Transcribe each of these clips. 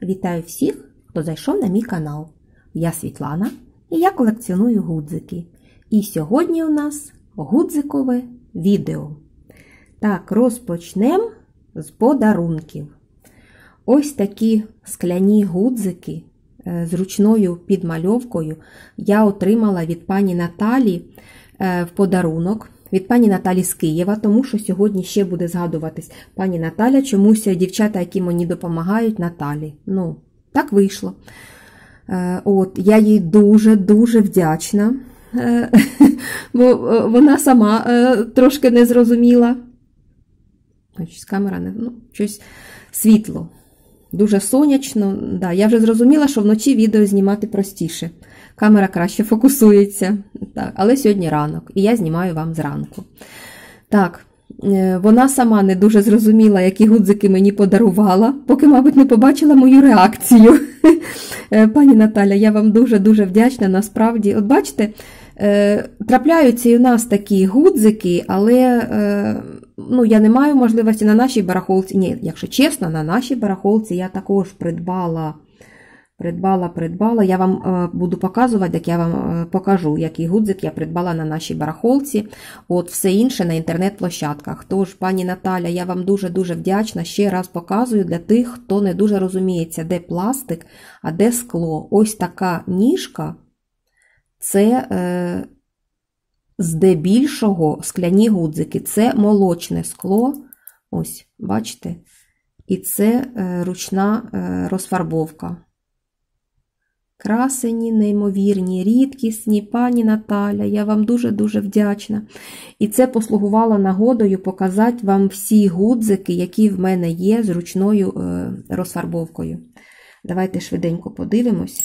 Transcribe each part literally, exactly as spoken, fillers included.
Вітаю всіх, хто зайшов на мій канал. Я Світлана і я колекціоную гудзики. І сьогодні у нас гудзикове відео. Так, розпочнемо з подарунків. Ось такі скляні гудзики з ручною підмальовкою я отримала від пані Наталі в подарунок. Від пані Наталі з Києва, тому що сьогодні ще буде згадуватись пані Наталя, чомусь дівчата, які мені допомагають, Наталі. Ну, так вийшло. От, я їй дуже-дуже вдячна, бо вона сама трошки не зрозуміла. Щось камера не, ну, щось світло. Дуже сонячно. Да, я вже зрозуміла, що вночі відео знімати простіше. Камера краще фокусується. Так, але сьогодні ранок, і я знімаю вам зранку. Так, вона сама не дуже зрозуміла, які гудзики мені подарувала, поки, мабуть, не побачила мою реакцію. Пані Наталя, я вам дуже-дуже вдячна, насправді. От бачите, трапляються і у нас такі гудзики, але ну, я не маю можливості на нашій барахолці. Ні, якщо чесно, на нашій барахолці я також придбала Придбала, придбала. Я вам буду показувати, як я вам покажу, який гудзик я придбала на нашій барахолці. От все інше на інтернет-площадках. Тож, пані Наталя, я вам дуже-дуже вдячна. Ще раз показую для тих, хто не дуже розуміється, де пластик, а де скло. Ось така ніжка – це е, здебільшого скляні гудзики. Це молочне скло. Ось, бачите? І це е, ручна е, розфарбовка. Красені, неймовірні, рідкісні, пані Наталя, я вам дуже-дуже вдячна. І це послугувало нагодою показати вам всі гудзики, які в мене є з ручною е, розфарбовкою. Давайте швиденько подивимось.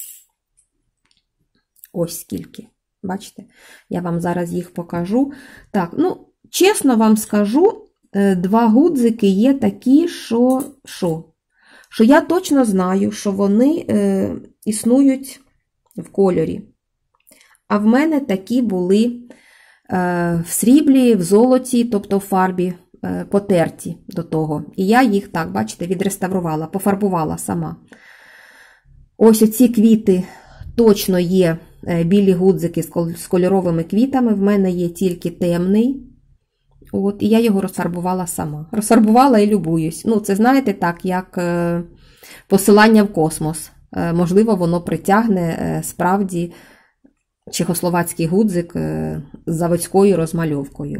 Ось скільки. Бачите? Я вам зараз їх покажу. Так, ну, чесно вам скажу, два гудзики є такі, що... що? Що я точно знаю, що вони е, існують в кольорі. А в мене такі були е, в сріблі, в золоті, тобто в фарбі, е, потерті до того. І я їх, так, бачите, відреставрувала, пофарбувала сама. Ось оці квіти точно є е, білі гудзики з кольоровими квітами. В мене є тільки темний. От, і я його розфарбувала сама. Розфарбувала і любуюсь. Ну, це, знаєте, так, як е, посилання в космос. Е, можливо, воно притягне е, справді чехословацький гудзик е, з заводською розмальовкою.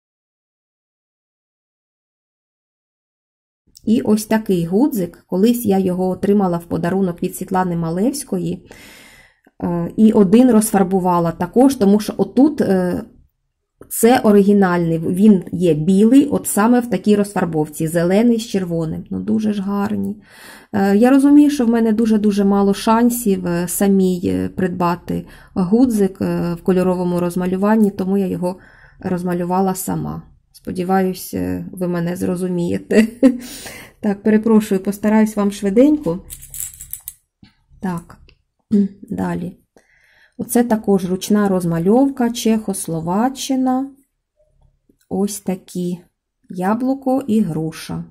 І ось такий гудзик, колись я його отримала в подарунок від Світлани Малевської. Е, і один розфарбувала також, тому що отут... Е, Це оригінальний, він є білий, от саме в такій розфарбовці, зелений з червоним. Ну, дуже ж гарні. Я розумію, що в мене дуже-дуже мало шансів самій придбати гудзик в кольоровому розмалюванні, тому я його розмалювала сама. Сподіваюсь, ви мене зрозумієте. Так, перепрошую, постараюсь вам швиденько. Так, далі. Оце також ручна розмальовка, Чехословаччина. Ось такі яблуко і груша.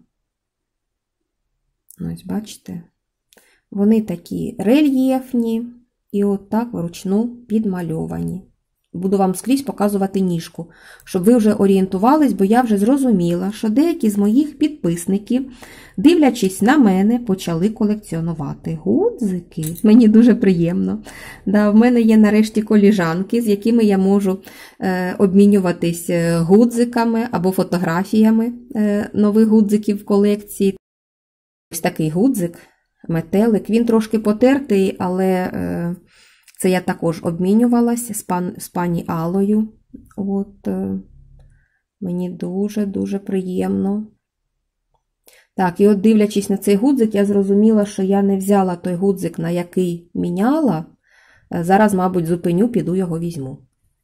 Ось, бачите? Вони такі рельєфні і отак вручну підмальовані. Буду вам скрізь показувати ніжку, щоб ви вже орієнтувались, бо я вже зрозуміла, що деякі з моїх підписників, дивлячись на мене, почали колекціонувати гудзики. Мені дуже приємно. Да, в мене є нарешті коліжанки, з якими я можу е, обмінюватись гудзиками або фотографіями е, нових гудзиків в колекції. Ось такий гудзик, метелик. Він трошки потертий, але... Е, Це я також обмінювалася з, пан, з пані Аллою. От, е, мені дуже-дуже приємно. Так, і от дивлячись на цей гудзик, я зрозуміла, що я не взяла той гудзик, на який міняла. Зараз, мабуть, зупиню, піду його візьму.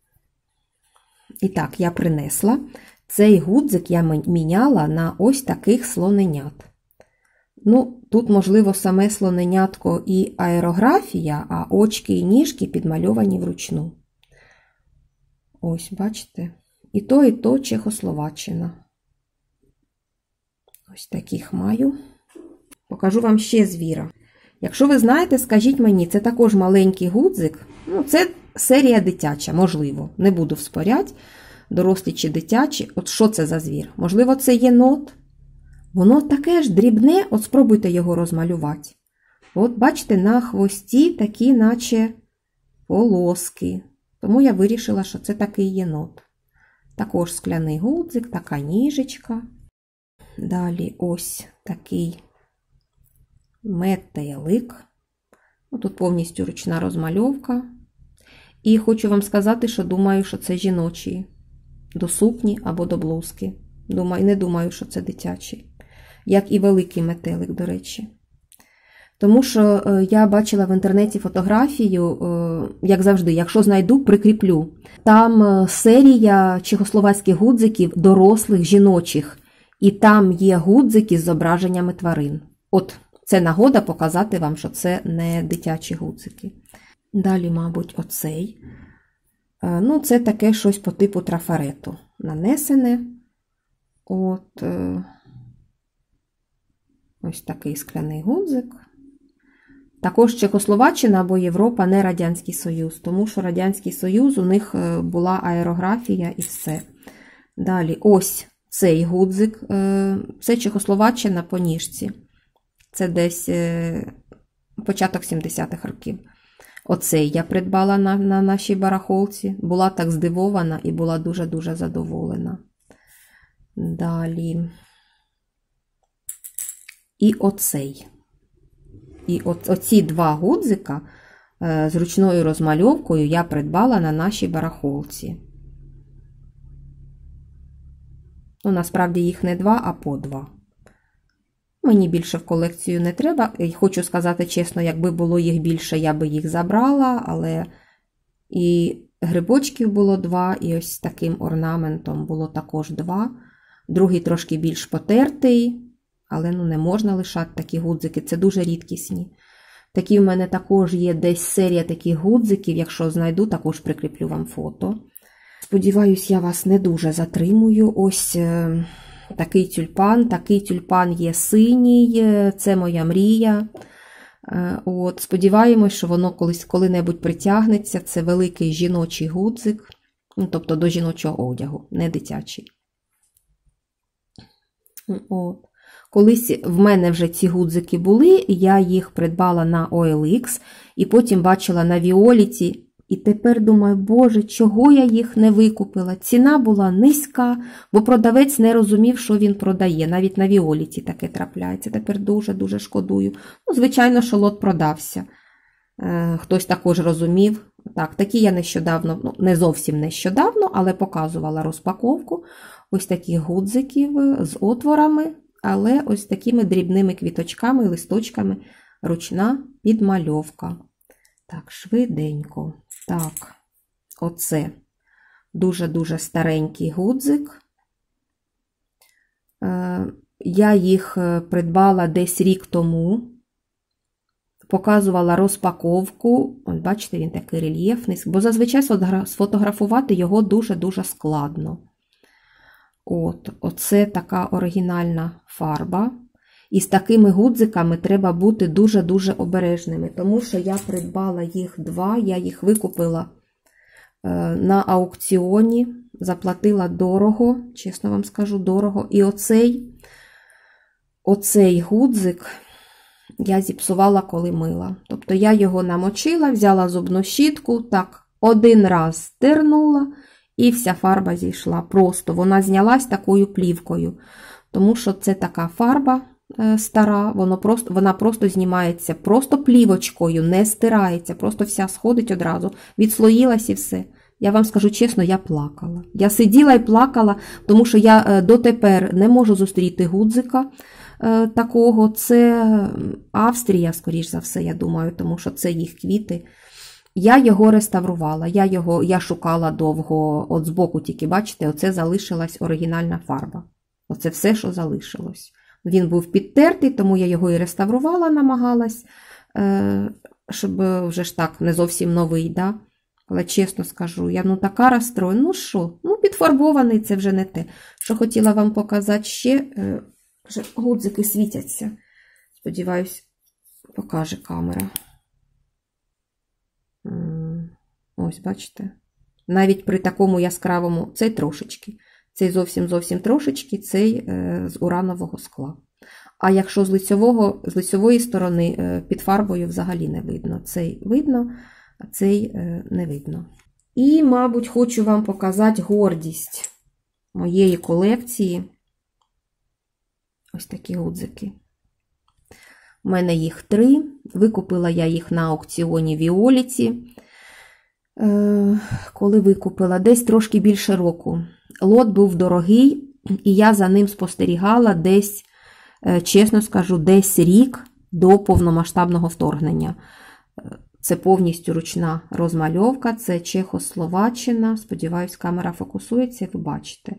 І так, я принесла. Цей гудзик я міняла на ось таких слоненят. Ну, тут, можливо, саме слоненятко і аерографія, а очки і ніжки підмальовані вручну. Ось, бачите? І то, і то Чехословаччина. Ось таких маю. покажу вам ще звіра. Якщо ви знаєте, скажіть мені, це також маленький гудзик. Ну, це серія дитяча, можливо. Не буду вспорять, дорослі чи дитячі. От що це за звір? Можливо, це єнот? Воно таке ж дрібне, от спробуйте його розмалювати. От, бачите, на хвості такі, наче полоски. Тому я вирішила, що це такий єнот. Також скляний гудзик, така ніжечка. Далі ось такий метелик. Тут повністю ручна розмальовка. І хочу вам сказати, що думаю, що це жіночі. До сукні або до блузки. Думаю, не думаю, що це дитячий. Як і великий метелик, до речі. Тому що я бачила в інтернеті фотографію, як завжди, якщо знайду, прикріплю. Там серія чехословацьких гудзиків дорослих жіночих. І там є гудзики з зображеннями тварин. От, це нагода показати вам, що це не дитячі гудзики. Далі, мабуть, оцей. Ну, це таке щось по типу трафарету. Нанесене. От, ось такий скляний гудзик. Також Чехословаччина або Європа, не Радянський Союз, тому що Радянський Союз, у них була аерографія і все. Далі, ось цей гудзик, це Чехословаччина по ніжці. Це десь початок сімдесятих років. Оцей я придбала на, на нашій барахолці. Була так здивована і була дуже-дуже задоволена. Далі. І оцей. І от, оці два гудзика е, з ручною розмальовкою я придбала на нашій барахолці. Ну, насправді їх не два, а по два. Мені більше в колекцію не треба. І хочу сказати чесно, якби було їх більше, я би їх забрала, але і грибочків було два, і ось таким орнаментом було також два. Другий трошки більш потертий, але ну, не можна лишати такі гудзики, це дуже рідкісні. Такі в мене також є десь серія таких гудзиків, якщо знайду, також прикріплю вам фото. Сподіваюсь, я вас не дуже затримую. Ось е, такий тюльпан, такий тюльпан є синій, це моя мрія. Е, от, сподіваємось, що воно колись коли-небудь притягнеться. Це великий жіночий гудзик, ну, тобто до жіночого одягу, не дитячий. От. Колись в мене вже ці гудзики були, я їх придбала на о ел ікс, і потім бачила на Віоліті, і тепер думаю, боже, чого я їх не викупила? Ціна була низька, бо продавець не розумів, що він продає. Навіть на Віоліті таке трапляється. Тепер дуже-дуже шкодую. Ну, звичайно, що лот продався. Е, хтось також розумів. Так, такі я нещодавно, ну, не зовсім нещодавно, але показувала розпаковку. Ось таких гудзиків з отворами, але ось такими дрібними квіточками, листочками, ручна підмальовка. Так, швиденько. Так, оце дуже-дуже старенький гудзик. Я їх придбала десь рік тому. Показувала розпаковку. От бачите, він такий рельєфний, бо зазвичай сфотографувати його дуже-дуже складно. От, оце така оригінальна фарба. І з такими гудзиками треба бути дуже-дуже обережними, тому що я придбала їх два, я їх викупила на аукціоні, заплатила дорого, чесно вам скажу, дорого. І оцей, оцей гудзик я зіпсувала, коли мила. Тобто я його намочила, взяла зубну щітку, так, один раз тернула, і вся фарба зійшла. Просто вона знялась такою плівкою, тому що це така фарба стара, воно просто, вона просто знімається просто плівочкою, не стирається, просто вся сходить одразу, відслоїлась і все. Я вам скажу чесно, я плакала. Я сиділа і плакала, тому що я дотепер не можу зустріти гудзика такого. Це Австрія, скоріш за все, я думаю, тому що це їх квіти. Я його реставрувала, я його я шукала довго, от збоку тільки, бачите, оце залишилась оригінальна фарба. Оце все, що залишилось. Він був підтертий, тому я його і реставрувала, намагалась, щоб вже ж так, не зовсім новий, да? Але чесно скажу, я ну така розстроєна, ну що, ну підфарбований, це вже не те. Що хотіла вам показати ще, вже гудзики світяться. Сподіваюсь, покаже камера. Ось, бачите? Навіть при такому яскравому, цей трошечки. Цей зовсім-зовсім трошечки, цей е, з уранового скла. А якщо з, лицьового, з лицьової сторони е, під фарбою взагалі не видно. Цей видно, а цей е, не видно. І, мабуть, хочу вам показати гордість моєї колекції. Ось такі гудзики. У мене їх три. Викупила я їх на аукціоні Віоліті. Е, коли викупила? Десь трошки більше року. Лот був дорогий, і я за ним спостерігала десь, чесно скажу, десь рік до повномасштабного вторгнення. Це повністю ручна розмальовка, це Чехословаччина. Сподіваюсь, камера фокусується, ви бачите.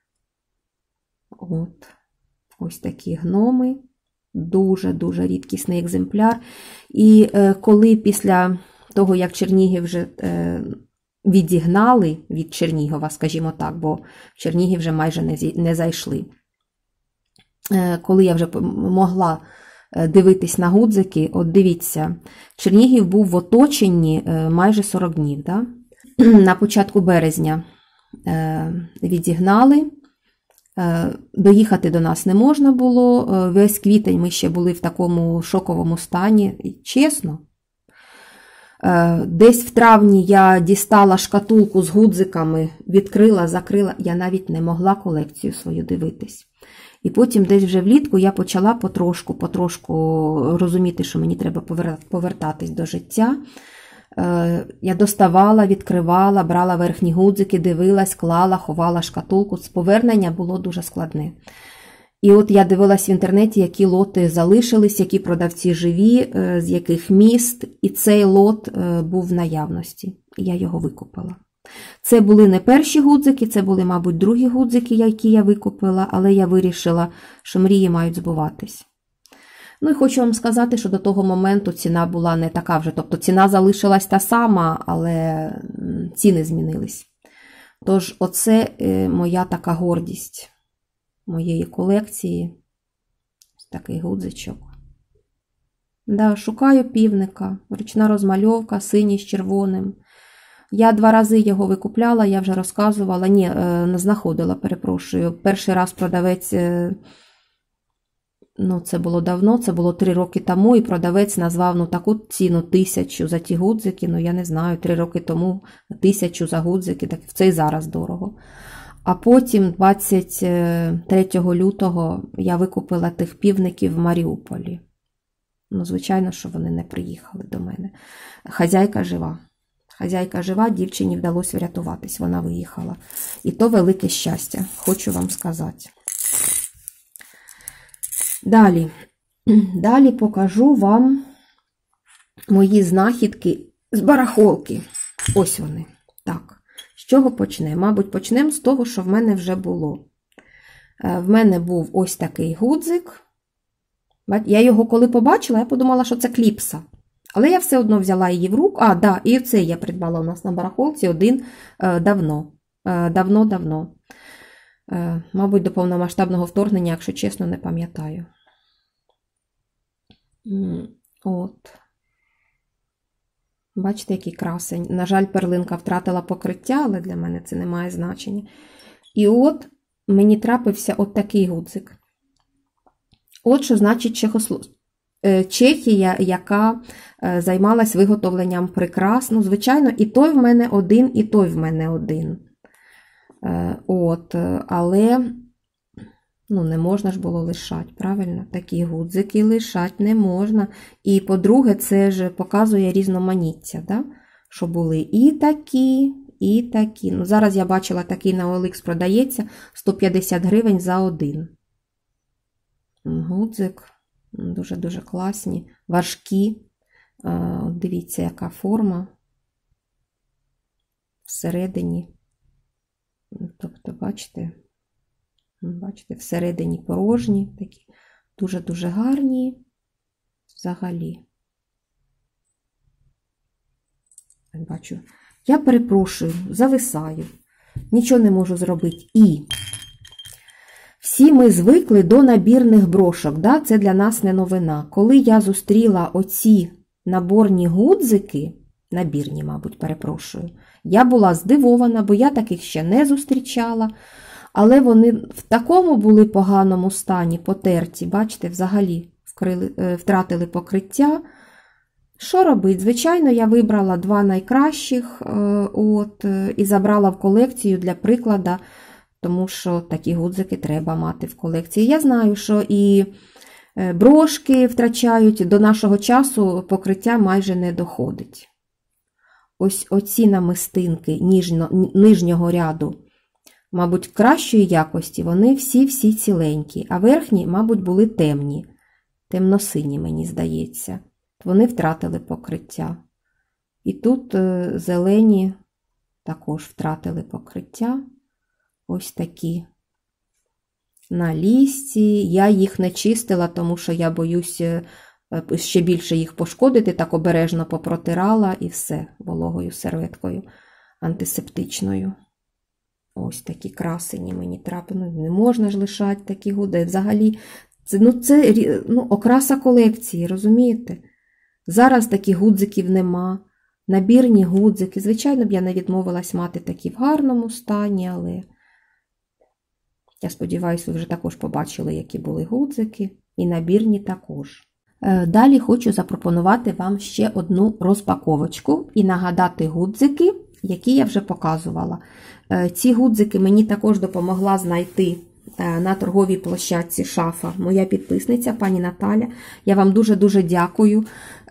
От. Ось такі гноми. Дуже-дуже рідкісний екземпляр. І е, коли після того, як Чернігів вже е, відігнали від Чернігова, скажімо так, бо в Чернігів вже майже не, не зайшли. Е, коли я вже могла дивитись на гудзики, от дивіться, Чернігів був в оточенні е, майже сорок днів. Да? На початку березня е, відігнали. Доїхати до нас не можна було, весь квітень ми ще були в такому шоковому стані, чесно. Десь в травні я дістала шкатулку з гудзиками, відкрила, закрила, я навіть не могла колекцію свою дивитись. І потім десь вже влітку я почала потрошку, потрошку розуміти, що мені треба повертатись до життя. Я доставала, відкривала, брала верхні гудзики, дивилась, клала, ховала шкатулку. Повернення було дуже складне. І от я дивилась в інтернеті, які лоти залишились, які продавці живі, з яких міст. І цей лот був в наявності. Я його викупила. Це були не перші гудзики, це були, мабуть, другі гудзики, які я викупила, але я вирішила, що мрії мають збуватись. Ну і хочу вам сказати, що до того моменту ціна була не така вже. Тобто ціна залишилась та сама, але ціни змінились. Тож оце моя така гордість моєї колекції. Ось такий гудзичок. Да, шукаю півника. Ручна розмальовка, синій з червоним. Я два рази його викупляла, я вже розказувала. Ні, не знаходила, перепрошую. Перший раз продавець... Ну, це було давно, це було три роки тому, і продавець назвав ну, таку ціну тисячу за ті гудзики, ну, я не знаю, три роки тому тисячу за гудзики, так це і зараз дорого. А потім, двадцять третього лютого, я викупила тих півників в Маріуполі. Ну, звичайно, що вони не приїхали до мене. Хазяйка жива. Хазяйка жива, дівчині вдалося врятуватись, вона виїхала. І то велике щастя, хочу вам сказати. Далі. Далі покажу вам мої знахідки з барахолки. Ось вони. Так. З чого почнемо? Мабуть, почнемо з того, що в мене вже було. В мене був ось такий гудзик. Я його коли побачила, я подумала, що це кліпса. Але я все одно взяла її в руку. А, да, і це я придбала у нас на барахолці один давно. Давно-давно. Мабуть, до повномасштабного вторгнення, якщо чесно, не пам'ятаю. От. Бачите, який красень. На жаль, перлинка втратила покриття, але для мене це не має значення. І от мені трапився от такий гудзик. От що значить Чехослов... Чехія, яка займалась виготовленням прикрас. Ну, звичайно, і той в мене один, і той в мене один. От, але ну, не можна ж було лишати, правильно? Такі гудзики лишати не можна. І, по-друге, це ж показує різноманіття, да? Що були і такі, і такі. Ну, зараз я бачила, такий на о ел ікс продається сто п'ятдесят гривень за один. Гудзик. Дуже-дуже класні, важкі. От дивіться, яка форма всередині. Тобто, бачите, бачите, всередині порожні, такі дуже-дуже гарні взагалі. Бачу. Я перепрошую, зависаю, нічого не можу зробити. І Всі ми звикли до набірних брошок, да? Це для нас не новина. Коли я зустріла оці наборні гудзики, набірні, мабуть, перепрошую, я була здивована, бо я таких ще не зустрічала, але вони в такому були поганому стані, потерті, бачите, взагалі вкрили, втратили покриття. Що робити? Звичайно, я вибрала два найкращих от, і забрала в колекцію для прикладу, тому що такі гудзики треба мати в колекції. Я знаю, що і брошки втрачають, до нашого часу покриття майже не доходить. Ось оці намистинки ніжно, нижнього ряду, мабуть, кращої якості, вони всі-всі ціленькі, а верхні, мабуть, були темні, темно-сині, мені здається. Вони втратили покриття. І тут зелені також втратили покриття. Ось такі на лісці. Я їх не чистила, тому що я боюсь ще більше їх пошкодити, так обережно попротирала і все вологою серветкою антисептичною. Ось такі красені мені трапили. Не можна ж лишати такі гуди. Взагалі, це, ну, це ну, окраса колекції, розумієте? Зараз таких гудзиків нема. Набірні гудзики. Звичайно б я не відмовилась мати такі в гарному стані, але я сподіваюся, ви вже також побачили, які були гудзики. І набірні також. Далі хочу запропонувати вам ще одну розпаковочку і нагадати гудзики, які я вже показувала. Ці гудзики мені також допомогла знайти на торговій площадці Шафа моя підписниця, пані Наталя. Я вам дуже-дуже дякую.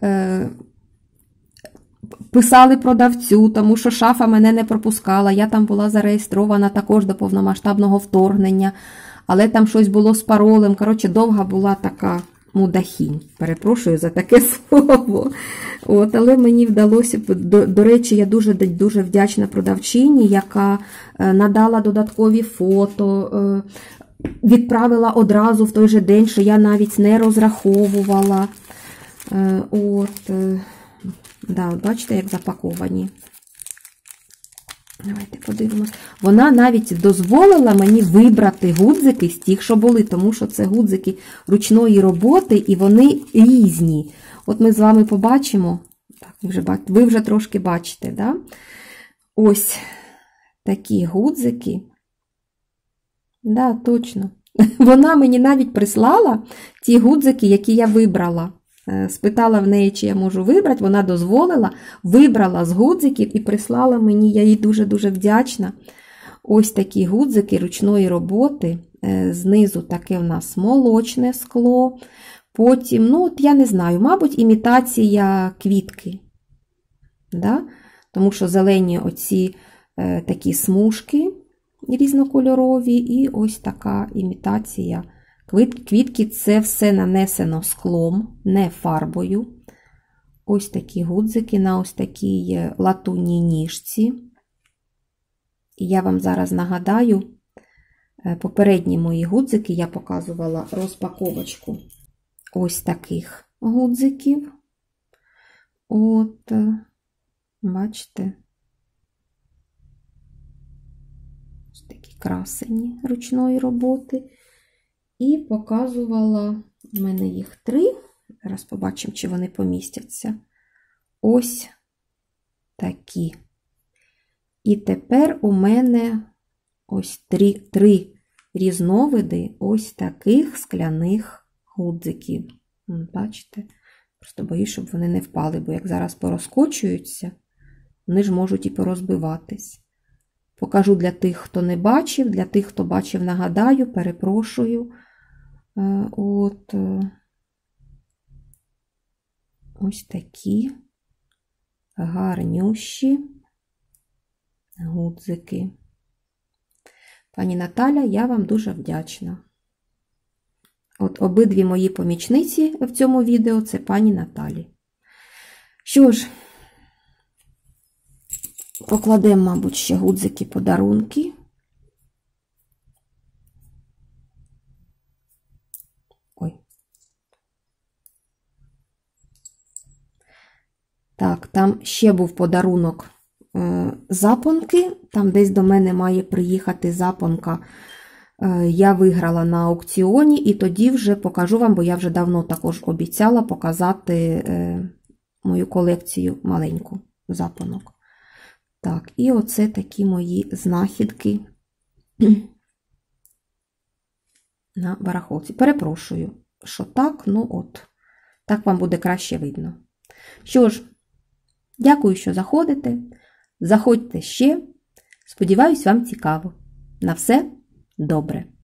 Писали продавцю, тому що Шафа мене не пропускала. Я там була зареєстрована також до повномасштабного вторгнення, але там щось було з паролем. Коротше, довга була така мудахінь. Перепрошую за таке слово. От, але мені вдалося, до, до речі, я дуже-дуже вдячна продавчині, яка надала додаткові фото, відправила одразу в той же день, що я навіть не розраховувала. От, да, бачите, як запаковані. Давайте подивимось. Вона навіть дозволила мені вибрати гудзики з тих, що були, тому що це гудзики ручної роботи, і вони різні. От ми з вами побачимо, так, ви вже, ви вже трошки бачите, да? Ось такі гудзики. Да, точно. Вона мені навіть прислала ті гудзики, які я вибрала. Спитала в неї, чи я можу вибрати, вона дозволила, вибрала з гудзиків і прислала мені, я їй дуже-дуже вдячна. Ось такі гудзики ручної роботи, знизу таке в нас молочне скло, потім, ну от я не знаю, мабуть, імітація квітки, да? Тому що зелені оці е, такі смужки різнокольорові і ось така імітація квітки, це все нанесено склом, не фарбою. Ось такі гудзики на ось такій латунній ніжці. І я вам зараз нагадаю, попередні мої гудзики я показувала розпаковочку ось таких гудзиків. От, бачите, ось такі красені ручної роботи. І показувала, в мене їх три, зараз побачимо, чи вони помістяться. Ось такі. І тепер у мене ось три, три різновиди ось таких скляних гудзиків. Бачите? Просто боюсь, щоб вони не впали, бо як зараз порозкочуються, вони ж можуть і порозбиватись. Покажу для тих, хто не бачив, для тих, хто бачив, нагадаю, перепрошую. От ось такі гарнющі гудзики. Пані Наталя, я вам дуже вдячна. От обидві мої помічниці в цьому відео – це пані Наталі. Що ж, покладемо, мабуть, ще гудзики-подарунки. Ой. Так, там ще був подарунок е, запонки. Там десь до мене має приїхати запонка я виграла на аукціоні, і тоді вже покажу вам, бо я вже давно також обіцяла показати мою колекцію маленьку запонок. Так, і оце такі мої знахідки на барахолці. Перепрошую, що так, ну от, так вам буде краще видно. Що ж, дякую, що заходите. Заходьте ще. Сподіваюсь, вам цікаво. На все добре.